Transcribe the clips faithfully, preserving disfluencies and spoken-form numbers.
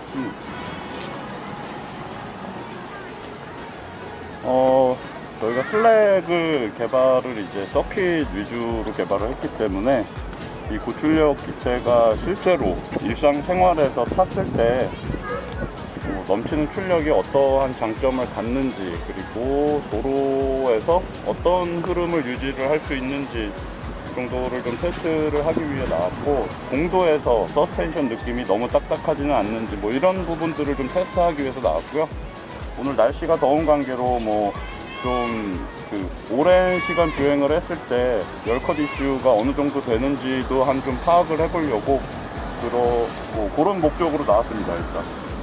음. 어, 저희가 슬랙을 개발을 이제 서킷 위주로 개발을 했기 때문에 이 고출력 기체가 실제로 일상생활에서 탔을 때 어, 넘치는 출력이 어떠한 장점을 갖는지, 그리고 도로에서 어떤 흐름을 유지를 할 수 있는지 정도를 좀 테스트를 하기 위해 나왔고, 공도에서 서스펜션 느낌이 너무 딱딱하지는 않는지 뭐 이런 부분들을 좀 테스트하기 위해서 나왔고요. 오늘 날씨가 더운 관계로 뭐 좀 그 오랜 시간 주행을 했을 때 열컷 이슈가 어느 정도 되는지도 한 좀 파악을 해보려고 그러, 뭐 그런 목적으로 나왔습니다. 일단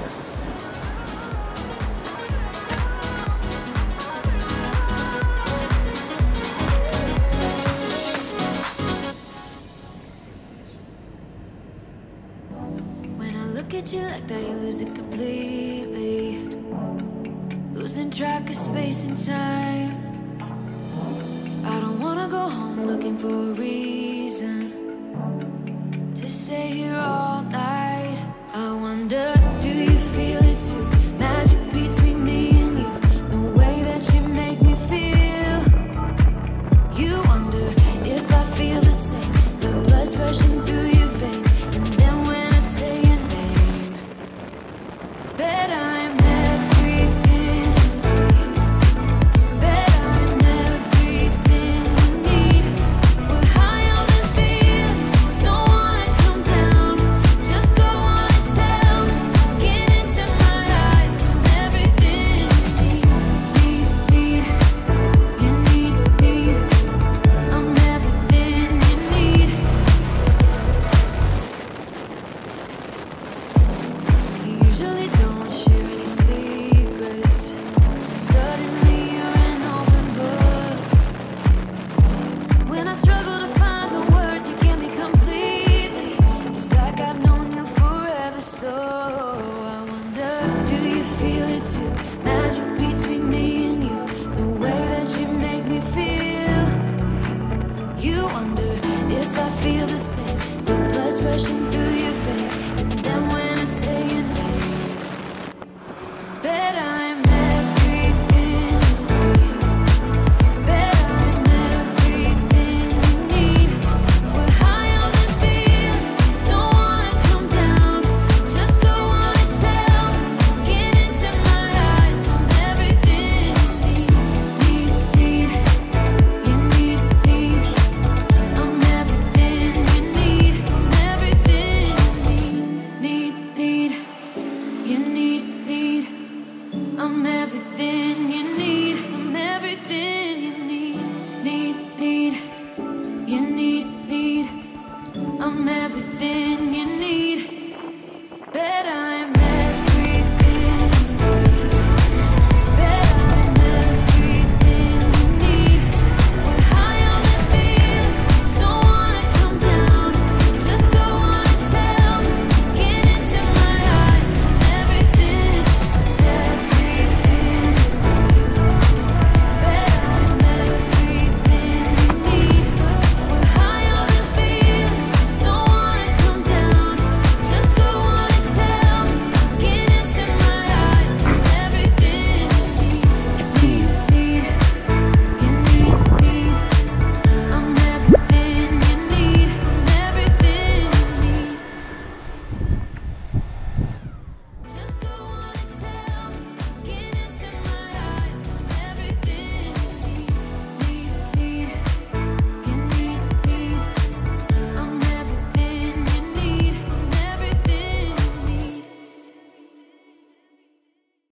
Look at you like that, you lose it completely. Losing track of space and time. I don't wanna go home looking for a reason to stay here all night. I wonder, do you feel it too? Magic between me and you, the way that you make me feel. You wonder if I feel the same, the blood's rushing through your veins. And then when I say your name, bet I'm everything you see. Bet I'm everything you need. We're high on this feeling, don't wanna come down. Just go on and tell me, get into my eyes. I'm everything you need, need, need. You need, need. I'm everything you need. You usually don't share any secrets. Suddenly you're an open book. When I struggle to find the words, you get me completely. It's like I've known you forever. So I wonder, do you feel it too? Magic between me and you, the way that you make me feel. You wonder if I feel the same, the blood's rushing through your veins.